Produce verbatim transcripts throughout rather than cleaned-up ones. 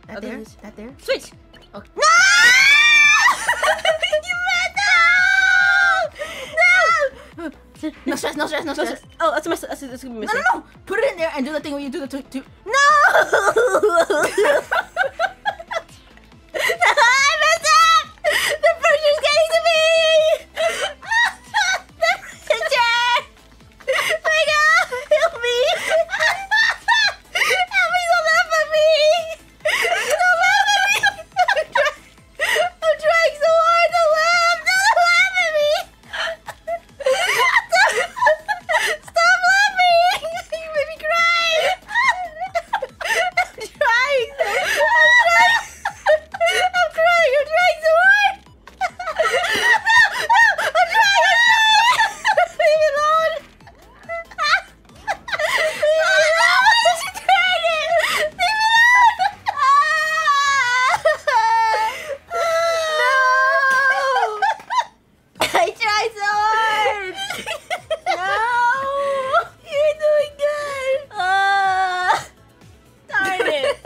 That Okay, there? switch. That there? Switch! Okay. No! You made no! No! No stress, no stress, no No, stress. oh, that's a mess. That's, that's gonna be a No, mistake. no, no! Put it in there and do the thing where you do the two, two. No! I messed up! The pressure's getting to me! The pressure! Vega, help me! Help me, don't laugh at me! Don't laugh at me! I'm, try I'm trying so hard to laugh! Don't laugh at me! Stop laughing! You made me cry! I'm trying! I'm trying! I'm crying! I'm trying so hard! No! No! I'm trying! I'm trying! Leave me alone! Leave me alone! She tried it! Leave me alone! No! I tried so hard! No! You're doing good! Ah! Darn it!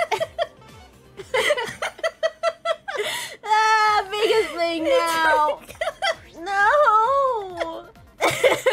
Ah, Vega's playing now! No!